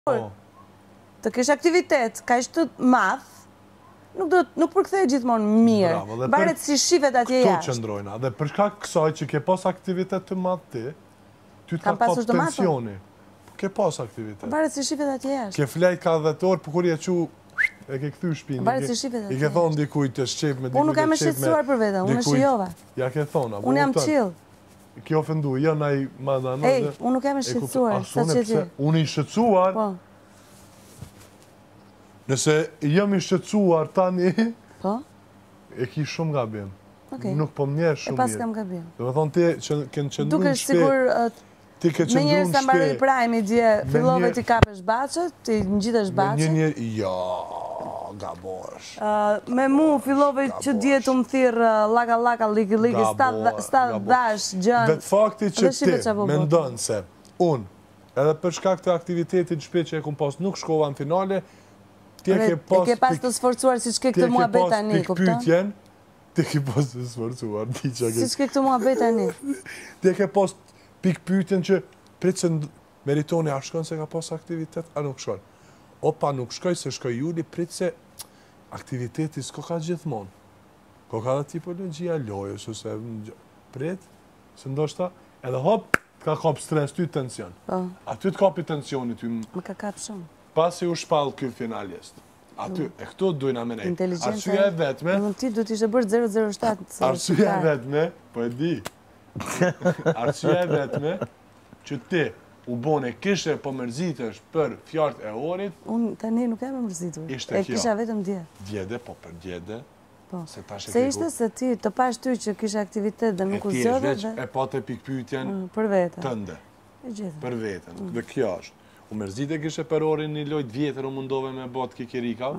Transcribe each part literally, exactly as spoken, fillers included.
Të kesh aktivitet ka ishtë të madh, nuk, nuk përkthej gjithmonë mirë, baret si shivet atje jashtë. Këto qëndrojna, dhe përshka kësaj që ke pas aktivitet të madh ti, ty të ka kap tensioni. Ke pas aktivitet. Baret si shivet atje jashtë. Ke flejt ka dhjetë orë, për kur je qu, e ke këthy shpinë. Baret si shivet atje jashtë. I ke thonë dikujt të shqip me dikujt të qep me... Unë nuk kam e shqetësuar për vete, unë e shijova. Ja ke thonë, unë jam chill. Ki ofendu, jo na i madana... Ej, unë nuk kam e shqetësuar, sa që ti. Unë i shqetësuar... Nëse jam i shqetësuar tani, e ki shumë gabim. Nuk po mnjerë shumë mirë. E pas kam gabim. Dhe me thonë ti që kënë qëndru në shpe... Duke sigur... Me njerë sa mbarë i prajmi dje, fillove ti kapesh bacët, ti në gjithësh bacët. Me njerë, jo, gabosh. Me mu fillove që dje të më thirë laka laka, liki liki, sta dash, gjën. Vetë fakti që ti me ndonë se unë, edhe për shkak të aktivitetit në shpe që e kumë pas nuk shkova në finale, e ke pas të sforcuar si që ke këtë mua beta një, kupton? Ti ke pas të sforcuar, di që Si që ke këtë mua beta një. Ti ke pas pik pyetjen që pritë se meritoni a shkon se ka pas aktivitet, a nuk shkon. Opa nuk shkoj se shkoj juli, pritë se aktiviteti s'ko ka gjithmonë. Ko ka dhe tipologjia lojës, ose pritë, se ndoshta, edhe hop, ka kap stres, ty tension. A ty të kapi tensioni, ty më... Më ka kap shumë. Pasi u shpallë kjo finalist. Aty, e këto dujna me nejtë. Arsyeja e vetme... Në ti du t'ishe bërë zero zero shtat. Arsyeja e vetme, po e di. Arsyeja e vetme, që ti u bone kishe po mërzitësh për fjart e orit... Unë tani nuk e me mërzitur. E kisha vetëm dje. Djede, po për djede. Se ishte se ti të pash ty që kisha aktivitet dhe nuk u zjodhe dhe... E pa të pikpytjen tënde. Për vetën. Dhe kjo është. U mërzit e kishe për orin një lojt vjetër u mundove me botë kikirika.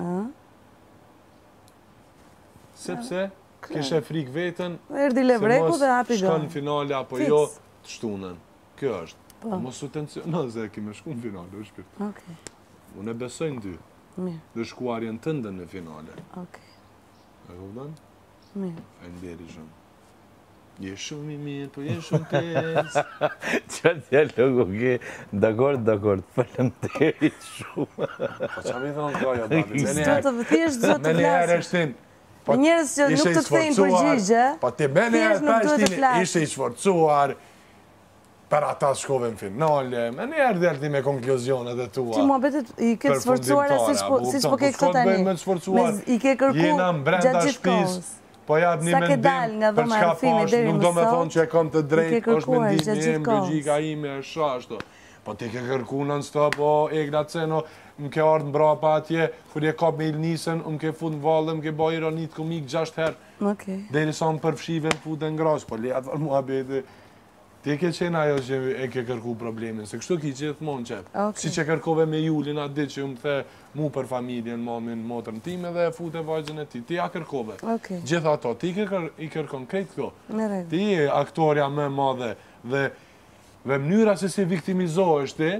Sepse kishe frik vetën erdi levreku dhe hapi gërë. Shkon në finale apo jo të shtunën. Kjo është. Mos u tensiono se kime shku në finale, u shpirt. Unë e besojnë dy. Dhe shkuarjen tënde në finale. E këvdan? E nderi shumë. Je shumë i mirë, po je shumë pes. Qa dialogu ke, dakord, dakord, falem të e shumë. Po qa mi thonë kojo, babi, me njerë. Zdo të vëthjesht, zdo të flasë. Me njerës që nuk të kthejnë përgjigje, po ti me njerë pashtin ishe i shforcuar, për ata shkove në finale, me njerë dhelti me konkluzionet e tua. Ti mua betet i ke të sforcuara si s'po ke këto tani. I ke kërku gjatë gjithë kohës. Po jabë një mendim për çka pash, nuk do me thonë që e kam të drejtë, është mendimi e më bëgjika ime e shashto. Po ti ke kërku non stop, o Egla Ceno, më ke ardhë në brapa atje, kur je kap me Ilnisën, më ke fut në valë, më ke ba ironit komik gjasht herë. Deri sa më përfshive në fut e në grasë, po le atë var mua beti. Ti ke qenë ajo që e ke kërku problemin, se kështu ki gjithmonë qep. Si që kërkove me Julin atë ditë që më the mu për familjen, mamin, motërën time dhe e fute vajzën e ti. Ti ja kërkove. Gjitha ato, ti i kërkon krejt këto. Ti e aktoria me madhe dhe dhe mënyra se si viktimizohesh ti,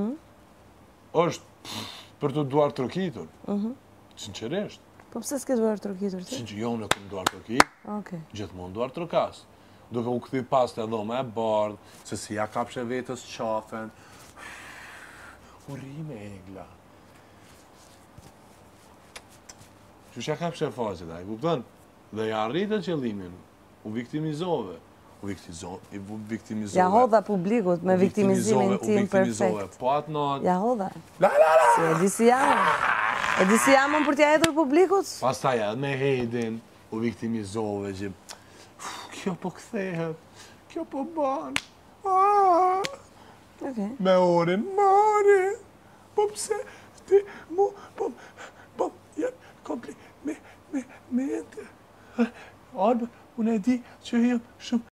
është për të duar trokitur. Sinqerisht. Po pëse s'ke duar trokitur ti? Sinqerisht, jo në këmë duar trokit, gjithmonë duar trokas. Duke u këthy pas të dhome e bardh, se si ja kapshe vetës qafen. U rime, Egla. Qështë ja kapshe faqet, a i kupton? Dhe ja rritë qëllimin, u viktimizove. U viktimizove. Ja hodha publikut me viktimizimin tim perfekt. Po atë natë. Ja hodha. La la la! Se e di si jamën. E di si jamën për t'ja edhur publikut? Pas ta ja, me Hedin, u viktimizove që... Kjo po këthehet, kjo po banë, me orin, mori, po pse, ti, mu, po, po, jenë kompli, me, me, me ente. Albë, unë e di që jem shumë